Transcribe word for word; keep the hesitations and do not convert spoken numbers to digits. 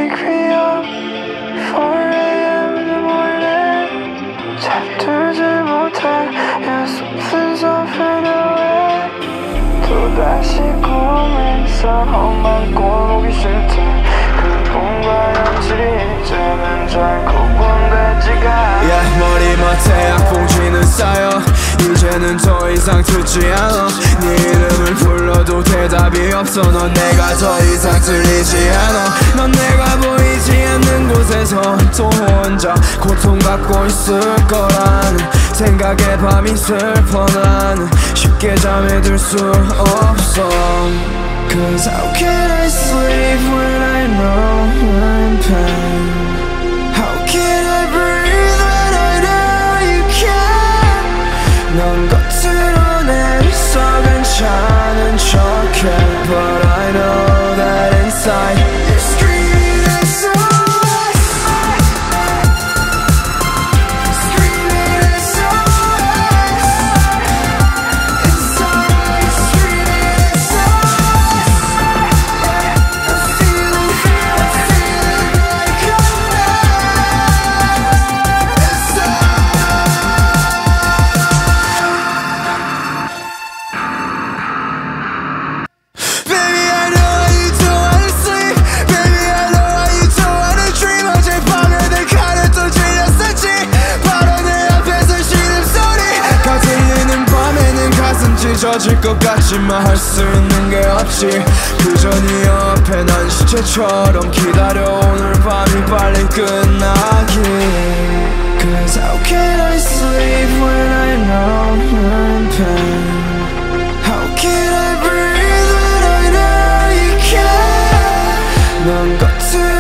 wake me up four a.m. in the morning. 잠들지 못해 Yeah, something's off in the way. 또다시 꿈에서 험한 꼴 보기 싫대. 그뿐과 현실이 이제는 잘 구분되지가 Yeah, 머리맡에 악봉지는 쌓여 이제는 더 이상 듣지 않아. 네 이름을 불러도 대답이 없어. 넌 내가 더 이상 들리지 않아. 넌 내가 보이지 않는 곳에서 또 혼자 고통받고 있을 거라는 생각에 밤이 슬퍼. 나는 쉽게 잠에 들 수 없어. Cause how can I sleep when I know I'm in pain? How can I breathe when I know you can't? 넌 겉으로 내서 괜찮은 척해 But I know that inside you're screaming S O S. Screaming S O S. Inside you're screaming S O S. I'm feeling, I'm feeling like a mess. S O S. Baby, I know why you don't wanna sleep. Baby, I know why you don't wanna dream. 어젯밤에 내 칼을 또 찔렸었지. 바로 내 앞에서 신음소리 거슬리는 밤에는 가슴 찢어질 것 같지만 할 수 있는 게 없지. 그저 네 옆에 난 시체처럼 기다려 오늘 밤이 빨리 끝나길. Cause how can I sleep when I know I'm in pain? How can I breathe when I know you can't? 넌 겉으로